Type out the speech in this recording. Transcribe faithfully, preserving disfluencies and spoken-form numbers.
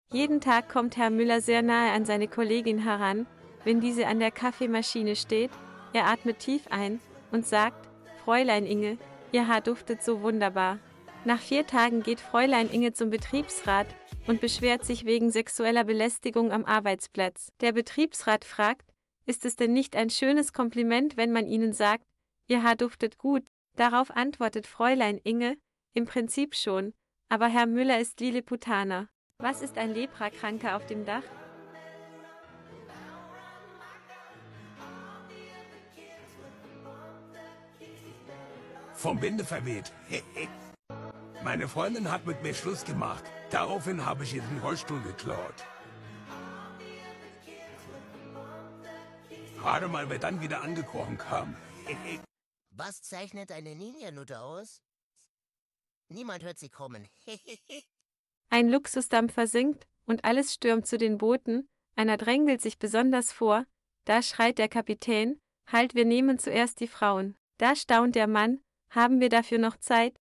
Jeden Tag kommt Herr Müller sehr nahe an seine Kollegin heran, wenn diese an der Kaffeemaschine steht. Er atmet tief ein und sagt: Fräulein Inge, Ihr Haar duftet so wunderbar. Nach vier Tagen geht Fräulein Inge zum Betriebsrat und beschwert sich wegen sexueller Belästigung am Arbeitsplatz. Der Betriebsrat fragt: Ist es denn nicht ein schönes Kompliment, wenn man Ihnen sagt, Ihr Haar duftet gut? Darauf antwortet Fräulein Inge: Im Prinzip schon, aber Herr Müller ist Lilliputaner. Was ist ein Leprakranker auf dem Dach? Vom Winde verweht. Meine Freundin hat mit mir Schluss gemacht. Daraufhin habe ich ihr den Rollstuhl geklaut. Gerade mal, wer dann wieder angekrochen kam. Was zeichnet eine Ninja-Nutte aus? Niemand hört sie kommen. Ein Luxusdampfer sinkt, und alles stürmt zu den Booten, einer drängelt sich besonders vor, da schreit der Kapitän: Halt, wir nehmen zuerst die Frauen. Da staunt der Mann: Haben wir dafür noch Zeit?